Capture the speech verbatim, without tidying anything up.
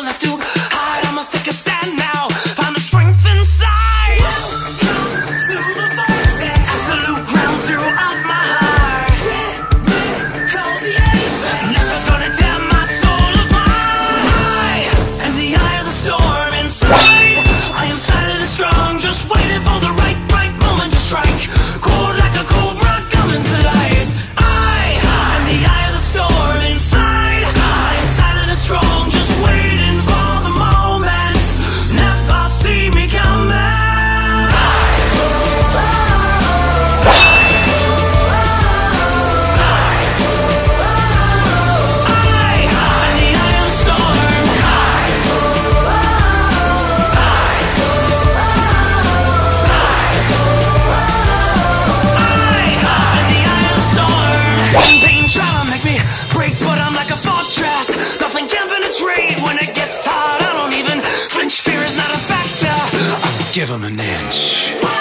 nowhere left to hide. I must take a stand now, find the strength inside. Welcome to the vortex, absolute ground zero of my heart. Call the apex, nothing's gonna tear my soul apart. And the eye of the storm inside, I am silent and strong, just waiting for the right, right moment to strike. Cold like a cobra coming to life. I am the eye of the storm inside, I am silent and strong, just waiting for the moment. Never see me coming. Nothing can penetrate when it gets hard. I don't even flinch. Fear is not a factor. I'll give him an inch.